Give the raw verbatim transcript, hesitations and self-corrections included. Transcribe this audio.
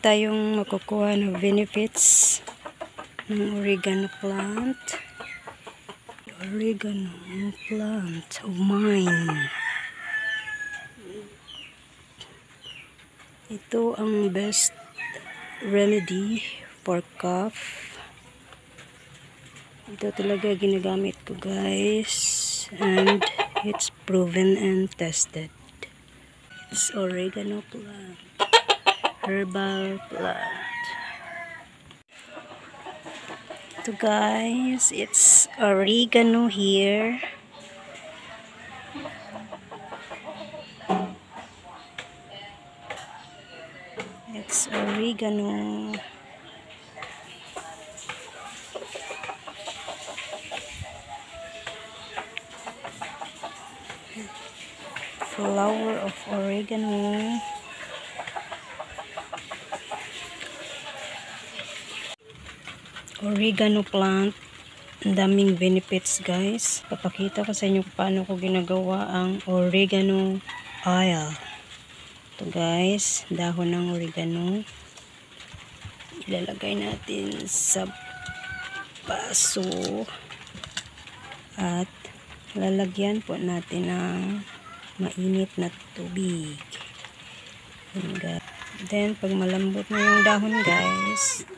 tayong makukuha ng benefits ng oregano plant. Oregano plant of mine. Ito ang best remedy for cough. Ito talaga ginagamit ko, guys, and it's proven and tested. It's oregano plant, herbal plant. Ito, guys, it's oregano here. It's oregano. Flower of oregano. Oregano plant. Ang daming benefits, guys. Papakita ko sa inyo kung paano ko ginagawa ang oregano oil. Ito, guys, dahon ng oregano. Ilalagay natin sa baso at lalagyan po natin ng mainit na tubig. Then, pag malambot na yung dahon, guys,